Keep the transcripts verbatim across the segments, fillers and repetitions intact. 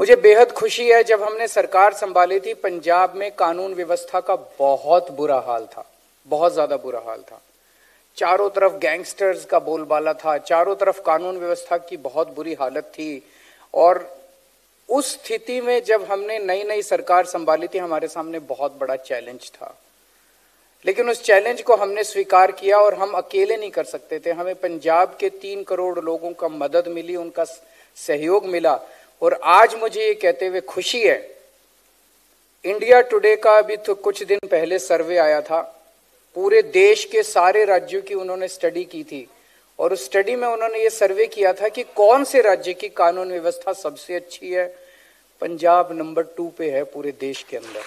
मुझे बेहद खुशी है, जब हमने सरकार संभाली थी पंजाब में कानून व्यवस्था का बहुत बुरा हाल था, बहुत ज्यादा बुरा हाल था। चारों तरफ गैंगस्टर्स का बोलबाला था, चारों तरफ कानून व्यवस्था की बहुत बुरी हालत थी। और उस स्थिति में जब हमने नई नई सरकार संभाली थी, हमारे सामने बहुत बड़ा चैलेंज था, लेकिन उस चैलेंज को हमने स्वीकार किया और हम अकेले नहीं कर सकते थे। हमें पंजाब के तीन करोड़ लोगों का मदद मिली, उनका सहयोग मिला। और आज मुझे ये कहते हुए खुशी है, इंडिया टुडे का अभी तो कुछ दिन पहले सर्वे आया था, पूरे देश के सारे राज्यों की उन्होंने स्टडी की थी और उस स्टडी में उन्होंने ये सर्वे किया था कि कौन से राज्य की कानून व्यवस्था सबसे अच्छी है। पंजाब नंबर टू पे है पूरे देश के अंदर।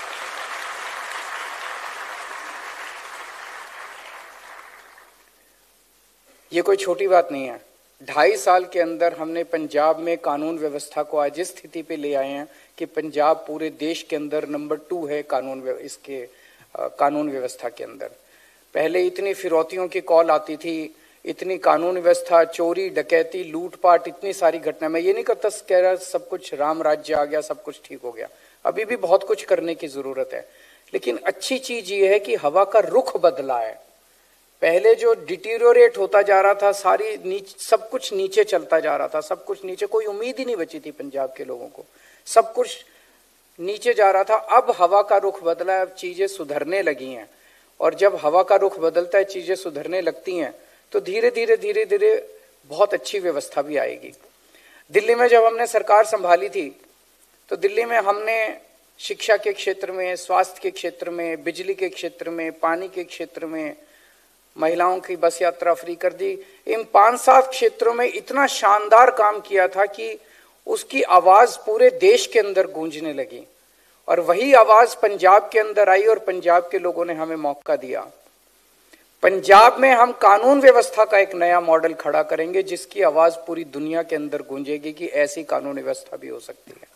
ये कोई छोटी बात नहीं है। ढाई साल के अंदर हमने पंजाब में कानून व्यवस्था को आज इस स्थिति पे ले आए हैं कि पंजाब पूरे देश के अंदर नंबर टू है कानून इसके आ, कानून व्यवस्था के अंदर। पहले इतनी फिरौतियों की कॉल आती थी, इतनी कानून व्यवस्था, चोरी डकैती लूटपाट, इतनी सारी घटना। मैं ये नहीं करता कह रहा सब कुछ राम राज्य आ गया, सब कुछ ठीक हो गया, अभी भी बहुत कुछ करने की जरूरत है। लेकिन अच्छी चीज ये है कि हवा का रुख बदला है। पहले जो डिटीरियोरेट होता जा रहा था, सारी नीच सब कुछ नीचे चलता जा रहा था, सब कुछ नीचे, कोई उम्मीद ही नहीं बची थी पंजाब के लोगों को, सब कुछ नीचे जा रहा था। अब हवा का रुख बदला है, अब चीजें सुधरने लगी हैं। और जब हवा का रुख बदलता है, चीजें सुधरने लगती हैं, तो धीरे धीरे धीरे धीरे बहुत अच्छी व्यवस्था भी आएगी। दिल्ली में जब हमने सरकार संभाली थी, तो दिल्ली में हमने शिक्षा के क्षेत्र में, स्वास्थ्य के क्षेत्र में, बिजली के क्षेत्र में, पानी के क्षेत्र में, महिलाओं की बस यात्रा फ्री कर दी। इन पांच सात क्षेत्रों में इतना शानदार काम किया था कि उसकी आवाज पूरे देश के अंदर गूंजने लगी। और वही आवाज पंजाब के अंदर आई और पंजाब के लोगों ने हमें मौका दिया। पंजाब में हम कानून व्यवस्था का एक नया मॉडल खड़ा करेंगे, जिसकी आवाज पूरी दुनिया के अंदर गूंजेगी कि ऐसी कानून व्यवस्था भी हो सकती है।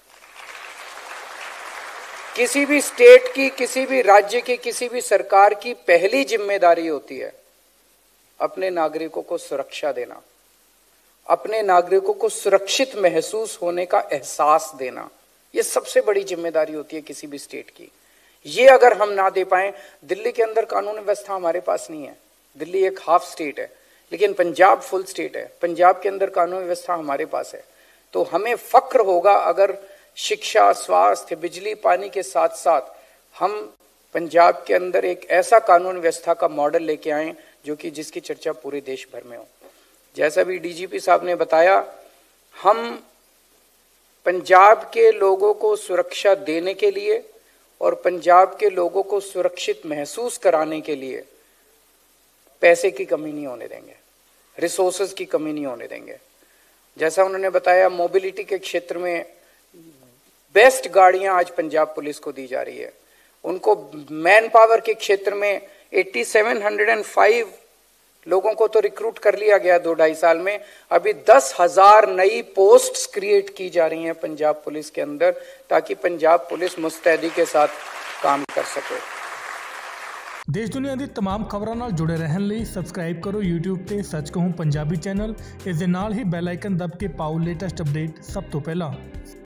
किसी भी स्टेट की, किसी भी राज्य की, किसी भी सरकार की पहली जिम्मेदारी होती है अपने नागरिकों को सुरक्षा देना, अपने नागरिकों को सुरक्षित महसूस होने का एहसास देना। ये सबसे बड़ी जिम्मेदारी होती है किसी भी स्टेट की। ये अगर हम ना दे पाए, दिल्ली के अंदर कानून व्यवस्था हमारे पास नहीं है, दिल्ली एक हाफ स्टेट है, लेकिन पंजाब फुल स्टेट है, पंजाब के अंदर कानून व्यवस्था हमारे पास है। तो हमें फक्र होगा अगर शिक्षा, स्वास्थ्य, बिजली, पानी के साथ साथ हम पंजाब के अंदर एक ऐसा कानून व्यवस्था का मॉडल लेके आए जो कि जिसकी चर्चा पूरे देश भर में हो। जैसा भी डीजीपी साहब ने बताया, हम पंजाब के लोगों को सुरक्षा देने के लिए और पंजाब के लोगों को सुरक्षित महसूस कराने के लिए पैसे की कमी नहीं होने देंगे, रिसोर्सेज की कमी नहीं होने देंगे। जैसा उन्होंने बताया, मोबिलिटी के क्षेत्र में बेस्ट गाड़ियां आज पंजाब पुलिस को दी जा रही है। उनको मैन पावर के क्षेत्र में सत्तासी सौ पाँच लोगों को तो रिक्रूट कर लिया गया दो ढाई साल में। अभी दस हजार नई पोस्ट्स क्रिएट की जा रही हैं पंजाब पुलिस के अंदर, ताकि पंजाब पुलिस मुस्तैदी के साथ काम कर सके। देश दुनिया दी तमाम खबरों नाल जुड़े रहने ਲਈ सब्सक्राइब करो यूट्यूब ते सच कहूं पंजाबी चैनल। इस दे नाल ही बैल आइकन दब के पाओ लेटेस्ट अपडेट सब तो पहला।